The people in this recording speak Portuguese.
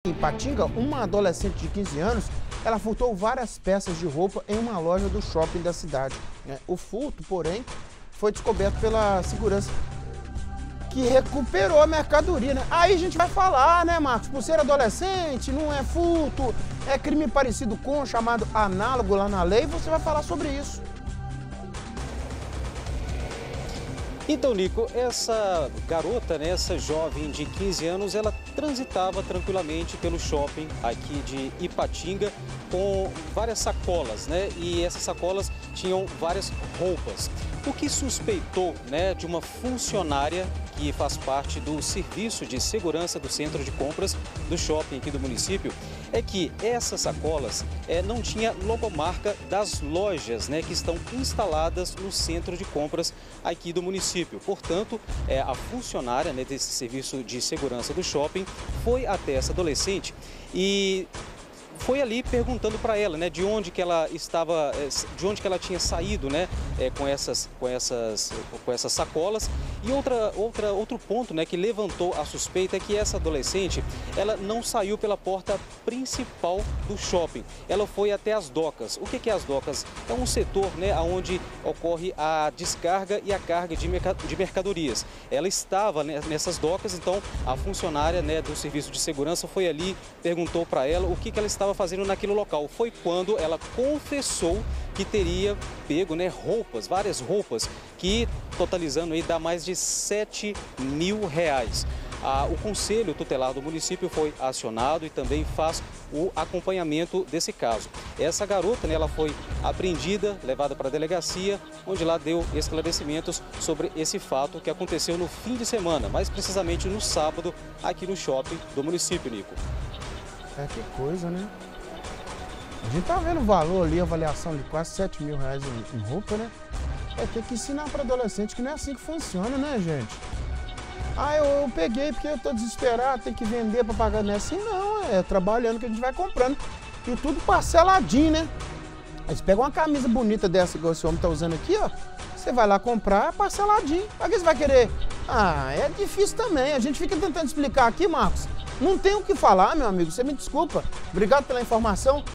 Em Ipatinga, uma adolescente de 15 anos, ela furtou várias peças de roupa em uma loja do shopping da cidade. O furto, porém, foi descoberto pela segurança, que recuperou a mercadoria, né? Aí a gente vai falar, né, Marcos? Por ser adolescente, não é furto, é crime parecido com, chamado análogo lá na lei, você vai falar sobre isso. Então, Nico, essa garota, né, essa jovem de 15 anos, ela transitava tranquilamente pelo shopping aqui de Ipatinga com várias sacolas, né? E essas sacolas tinham várias roupas. O que suspeitou, né, de uma funcionária que faz parte do serviço de segurança do centro de compras do shopping aqui do município é que essas sacolas não tinha logomarca das lojas, né, que estão instaladas no centro de compras aqui do município. Portanto, a funcionária, né, desse serviço de segurança do shopping foi até essa adolescente e foi ali perguntando para ela, né, de onde que ela estava, de onde que ela tinha saído, né, com essas sacolas. E outro ponto, né, que levantou a suspeita é que essa adolescente, ela não saiu pela porta principal do shopping. Ela foi até as docas. O que é as docas? É um setor, né, onde ocorre a descarga e a carga de mercadorias. Ela estava, né, nessas docas, então a funcionária, né, do serviço de segurança foi ali, perguntou para ela o que ela estava fazendo naquele local. Foi quando ela confessou que teria pego, né, roupas, várias roupas, que totalizando aí dá mais de R$7 mil. O Conselho Tutelar do município foi acionado e também faz o acompanhamento desse caso. Essa garota, né, ela foi apreendida, levada para a delegacia, onde lá deu esclarecimentos sobre esse fato que aconteceu no fim de semana, mais precisamente no sábado, aqui no shopping do município, Nico. Que coisa, né? A gente tá vendo o valor ali, a avaliação de quase R$7 mil em roupa, né? Tem que ensinar para adolescente que não é assim que funciona, né, gente? Eu peguei porque eu tô desesperado, tem que vender para pagar. Não é assim não, é trabalhando que a gente vai comprando. E tudo parceladinho, né? Aí você pega uma camisa bonita dessa, igual esse homem tá usando aqui, ó. Você vai lá comprar, parceladinho. Pra que você vai querer? É difícil também. A gente fica tentando explicar aqui, Marcos. Não tem o que falar, meu amigo. Você me desculpa. Obrigado pela informação.